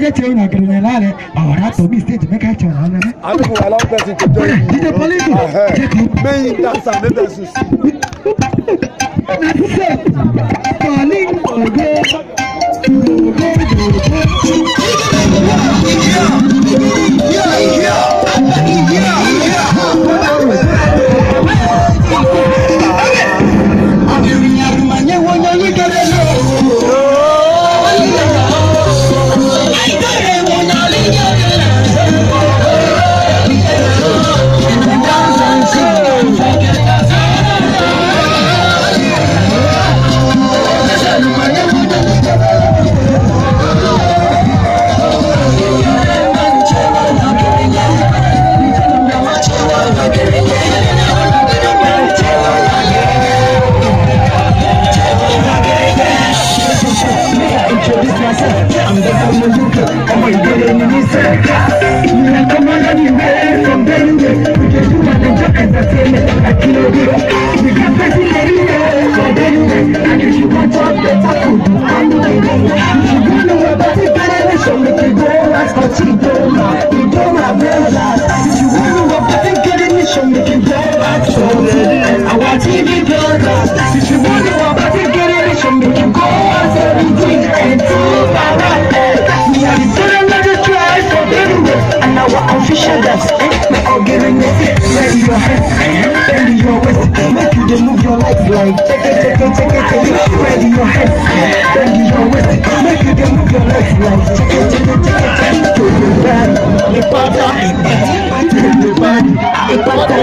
get you na Ogirinye lale. Oh, that's a mistake to make a choice. I don't allow person to join you. Did the police? May that's a maybe that's I'm Befelo Uk. I'm Igede Agba. Come on anywhere from Benue. We can do an entertainment. I kill it. We can press it anywhere from Benue. And if you want to better food, I know it. If you don't know about the generation, we can go ask for Chidoma. We don't have brothers. If you want to know about the generation, we can go ask for our TV brothers. If you want to know about the generation, we can go ask everything and do our we are the children of the tribe of Benue, and our official dance, my Ogirinye. Ready your hands, bend your waist, make you move your legs like take it. Ready your hands, bend your waist, make you move your legs like take it. To the band, the pata, the band, the pata,